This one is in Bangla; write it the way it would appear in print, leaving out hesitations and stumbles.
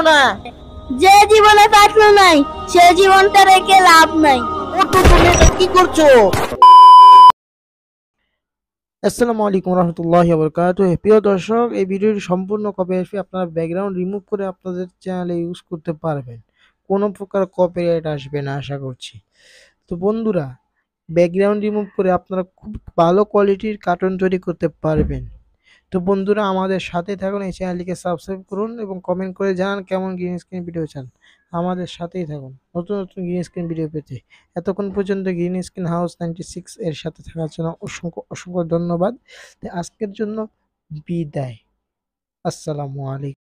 না। যে জীবনে পাত্র নাই সে জীবনটা রেখে লাভ নাই। ওঠো, তুমি এটা কি করছো? আসসালামু আলাইকুম রহমতুল্লাহি ওয়া বারাকাতুহু। প্রিয় দর্শক, এই ভিডিওটি সম্পূর্ণ কপিরাইট আপনারা ব্যাকগ্রাউন্ড রিমুভ করে আপনাদের চ্যানেলে ইউজ করতে পারবেন। কোনো প্রকার কপিরাইট আসবে না আশা করছি। তো বন্ধুরা, ব্যাকগ্রাউন্ড রিমুভ করে আপনারা খুব ভালো কোয়ালিটির কার্টুন তৈরি করতে পারবেন। তো বন্ধুরা, আমাদের সাথে থাকুন, এই চ্যানেলটিকে সাবস্ক্রাইব করুন এবং কমেন্ট করে জানান কেমন গ্রিন স্ক্রিন ভিডিও চান। আমাদের সাথেই থাকুন নতুন নতুন গ্রিন স্ক্রিন ভিডিও পেতে। এতক্ষণ পর্যন্ত গ্রিন স্ক্রিন হাউস 96 এর সাথে থাকার জন্য অসংখ্য অসংখ্য ধন্যবাদ। আজকের জন্য বিদায়। আসসালামু আলাইকুম।